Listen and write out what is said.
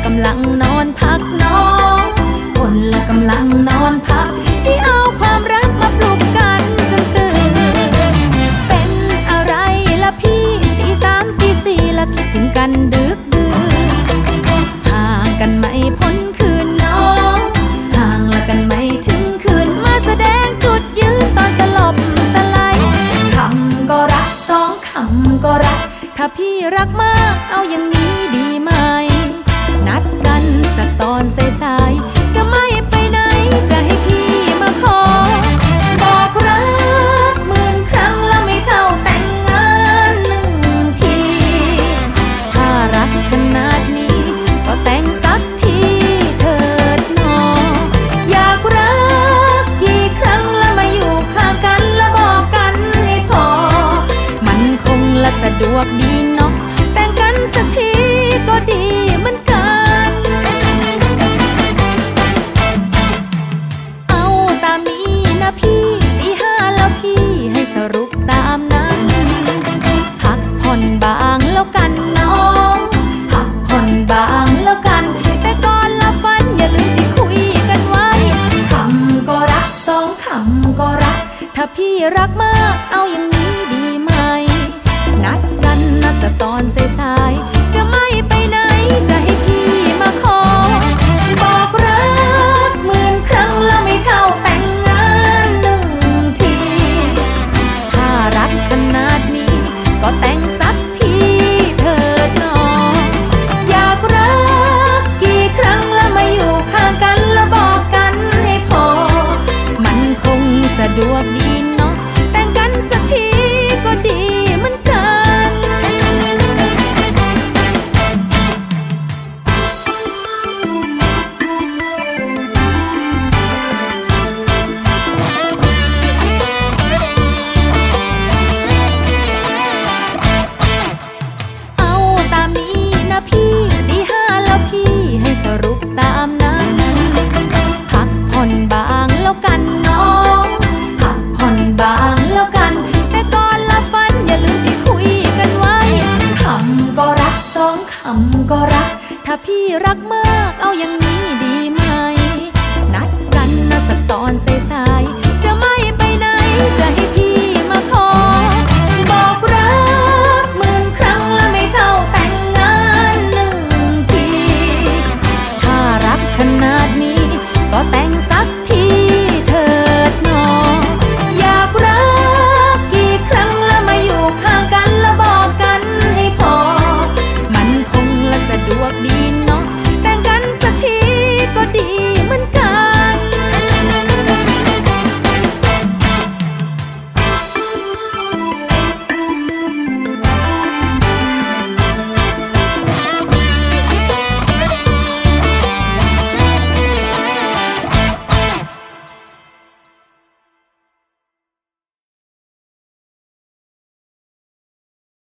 กำลังนอนพักน้องคนละกำลังนอนพักที่เอาความรักมาปลุกกันจนตื่นเป็นอะไรล่ะพี่ตีสามตีสี่ละคิดถึงกันดึกดื่นห่างกันไม่พ้นคืนน้องห่างละกันไม่ถึงคืนมาแสดงจุดยืนตอนสลบสลายคำก็รักสองคำก็รักถ้าพี่รักมากเอาอย่างนี้ดีไหมนัดกันสักตอนสายๆจะไม่ไปไหนจะให้พี่มาขอบอกรักหมื่นครั้งแล้วไม่เท่าแต่งงานหนึ่งทีถ้ารักขนาดนี้ก็แต่งสักทีเถิดหนออยากรักกี่ครั้งแล้วมาอยู่ข้างกันแล้วบอกกันให้พอมันคงละสะดวกดีเนาะแต่งกันสักทีก็ดีเหมือนกันเอาตามนี้นะพี่ตีห้าแล้วพี่ให้สรุปตามนั้นพักผ่อนบางแล้วกันน้องพักผ่อนบางแล้วกันแต่ก่อนละฝันอย่าลืมที่คุยกันไว้คำก็รักสองคำก็รักถ้าพี่รักมากเอาอย่างนี้ดีไหมนัดกันนะสักตอนสายๆจะไม่ไปไหนจะให้พี่มาขอบอกรักหมื่นครั้งแล้วไม่เท่าแต่งงานหนึ่งทีถ้ารักขนาดนี้ก็แต่งสักทีเถิดหนออยากรักกี่ครั้งแล้วมาอยู่ข้างกันแล้วบอกกันให้พอมันคงสะดวกดีเนาะแต่งกันสักทีก็ดีเหมือนกันเอาตามนี้นะพี่ตีห้าแล้วพี่ให้สรุปตามนั้นพักผ่อนบางแล้วกันน้องพักผ่อนบางแล้วกันแต่ก่อนละฝันอย่าลืมที่คุยกันไว้คำก็รักสองคำก็รักถ้าพี่รักมากเอาอย่างนี้ดีไหมนัดกันนะสักตอน